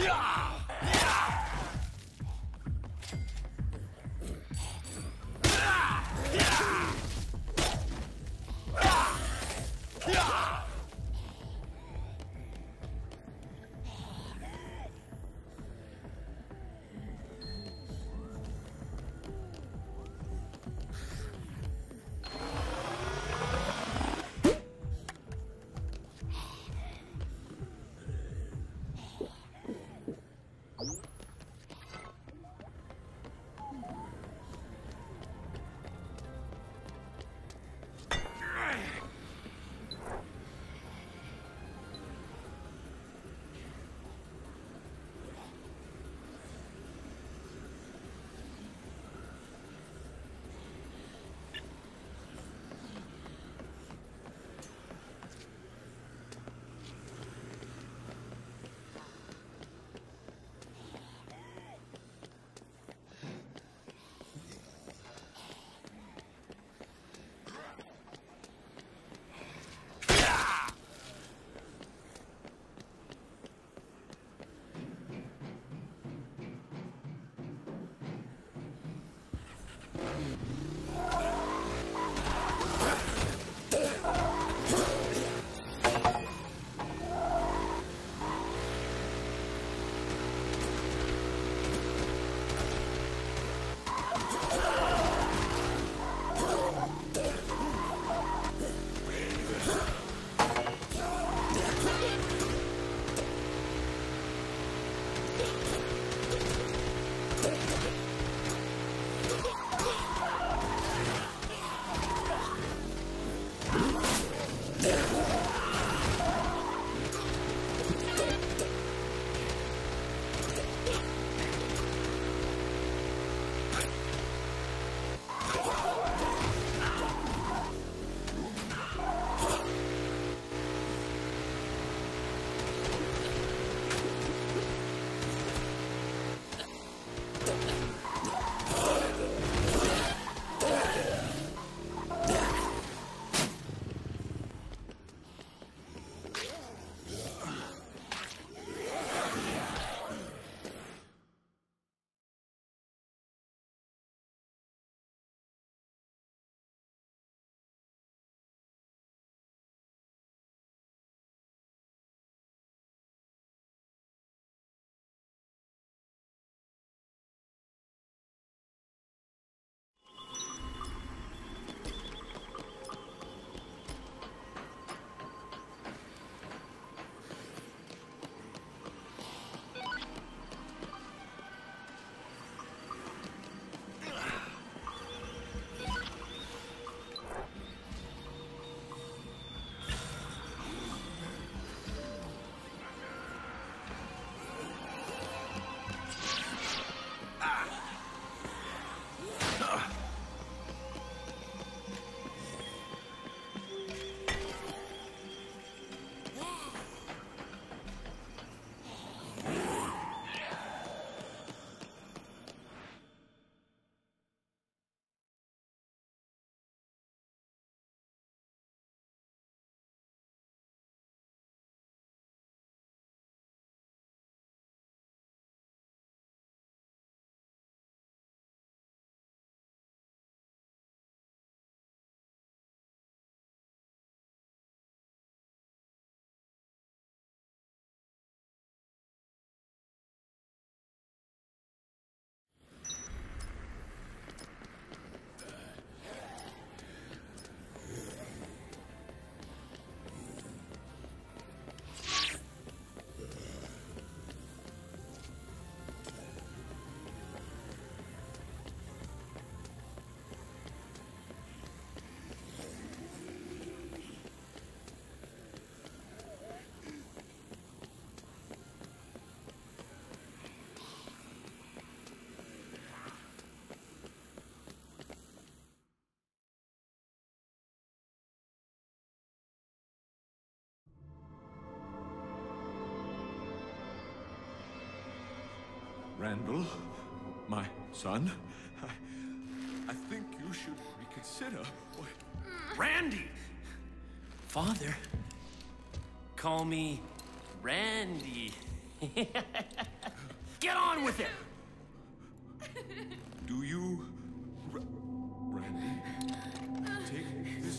Randall, my son, I think you should reconsider what... Randy! Father, call me Randy. get on with it! Do you, Randy, take this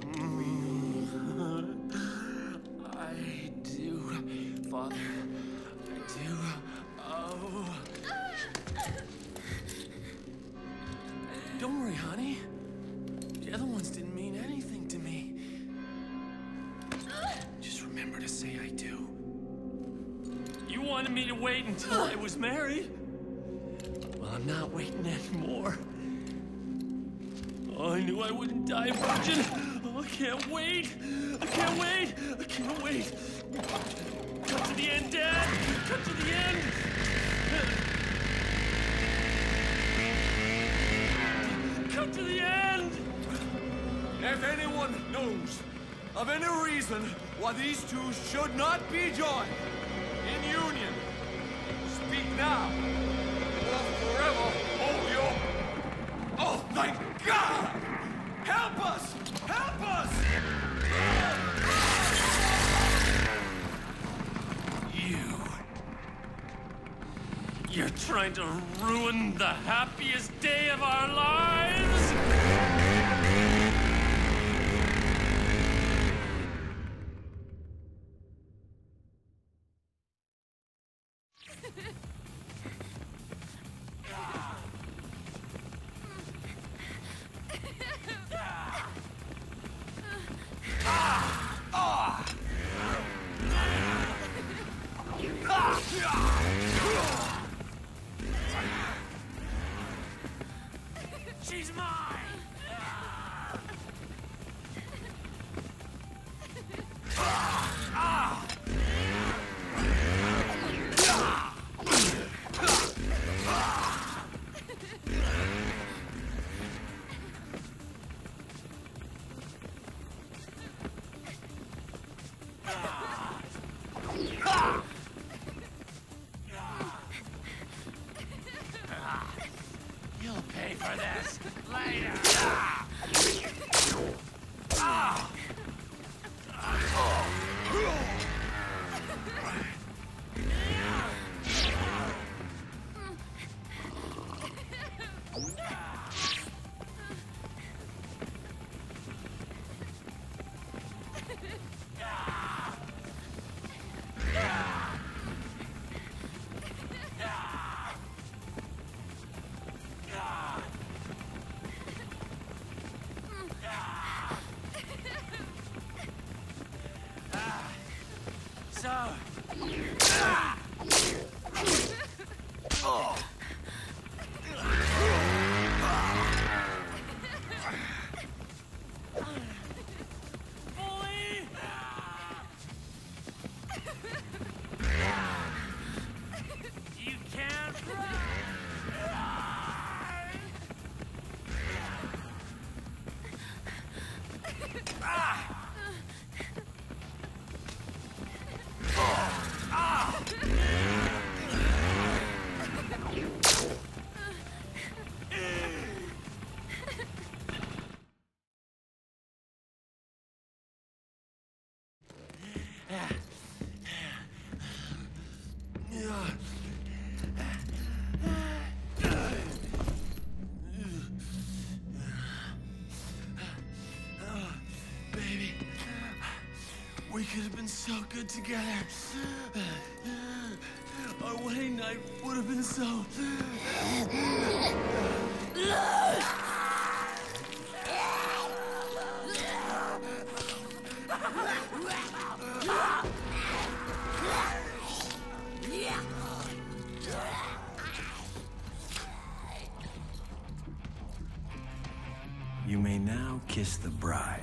woman? I do, Father. I do. Oh. Don't worry, honey. The other ones didn't mean anything to me. Just remember to say I do. You wanted me to wait until I was married? Well, I'm not waiting anymore. Oh, I knew I wouldn't die virgin. Oh, I can't wait. I can't wait. I can't wait. Cut to the end, Dad. Cut to the end. Cut to the end. If anyone knows of any reason why these two should not be joined in union, speak now, or forever hold your... Oh, thank God! Help us! Help us! You're trying to ruin the happiest day of our lives? She's mine! You'll pay for this later. Baby, we could have been so good together. Our wedding night would have been so... You may now kiss the bride.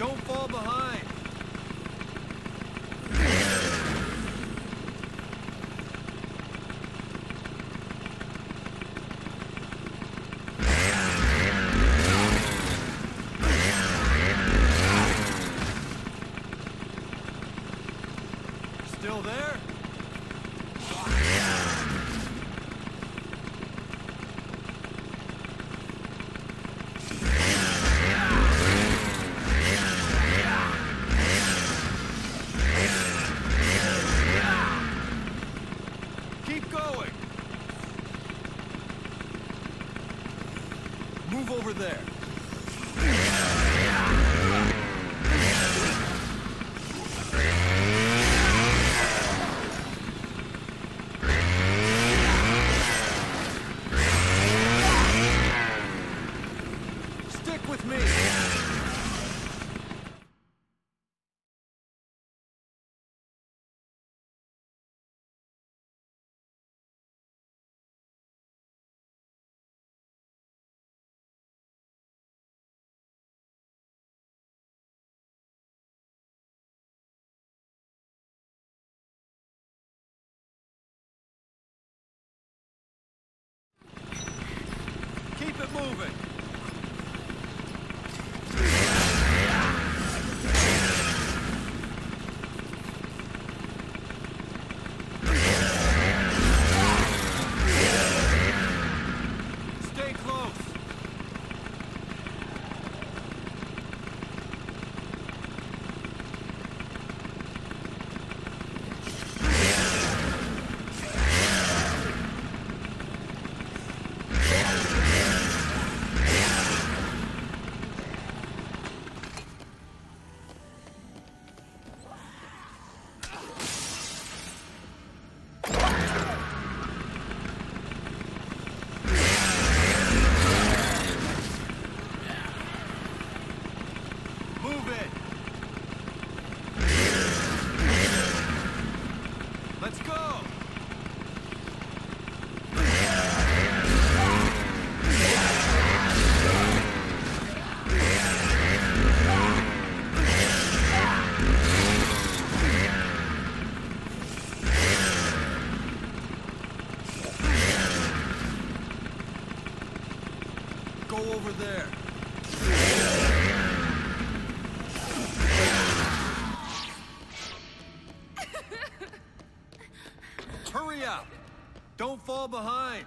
Don't fall behind. Still there? Keep going. Move over there. Stick with me. Keep it moving. Stay close. Move it. Let's go. Go over there. Hurry up! Don't fall behind!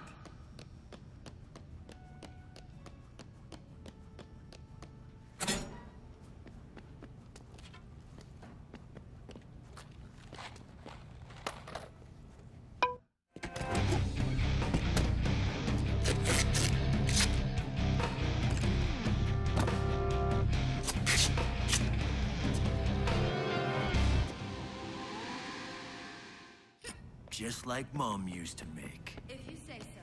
Just like Mom used to make. If you say so.